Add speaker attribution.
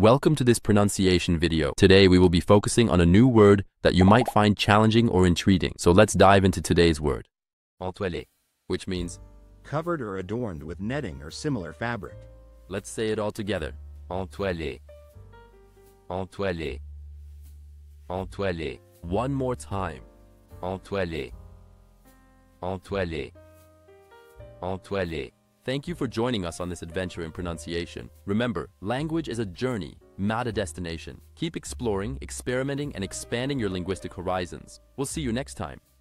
Speaker 1: Welcome to this pronunciation video. Today we will be focusing on a new word that you might find challenging or intriguing. So let's dive into today's word. Entoilé, which means
Speaker 2: covered or adorned with netting or similar fabric.
Speaker 1: Let's say it all together. Entoilé. Entoilé. Entoilé. One more time. Entoilé. Entoilé. Entoilé. Thank you for joining us on this adventure in pronunciation. Remember, language is a journey, not a destination. Keep exploring, experimenting, and expanding your linguistic horizons. We'll see you next time.